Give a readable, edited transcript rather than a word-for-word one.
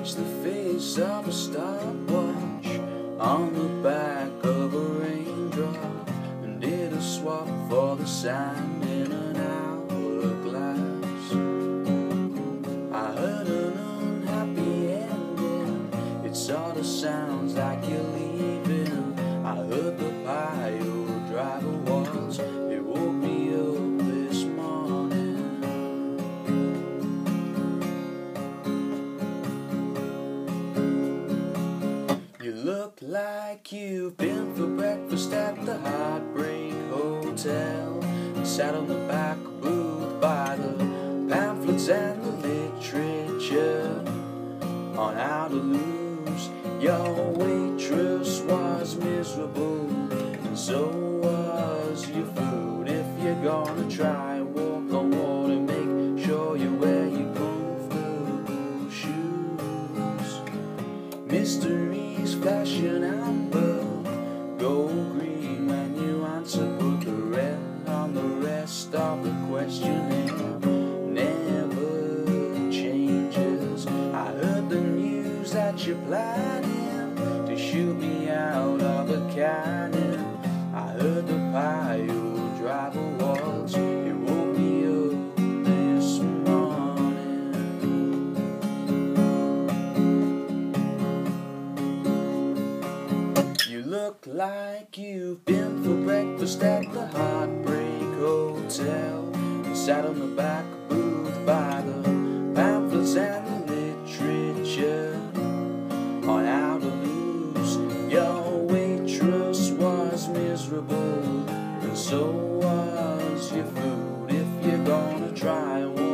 It's the face of a stopwatch on the back of a raindrop, and did a swap for the sand in an hourglass. I heard an unhappy ending, it sorta sounds like you're leaving. I heard the Piledriver Waltz, it woke me up this morning. You look like you've been for breakfast at the Heartbreak Hotel, and sat on the back booth by the pamphlets and the literature on how to lose. Your waitress was miserable, and so was your food. If you're gonna try, walk on water, make sure you wear your comfortable shoes. Mysteries flashing amber, gold green when you answer, put the red on the rest of the questioning. Never changes. I heard the news that you're planning to shoot me out of a cannon. I heard the Piledriver Waltz, it woke me up this morning. You look like you've been for breakfast at the Heartbreak Hotel, and sat on the back booth by the pamphlets and the literature on how to lose. Your waitress was miserable, and so was your food. If you're gonna try,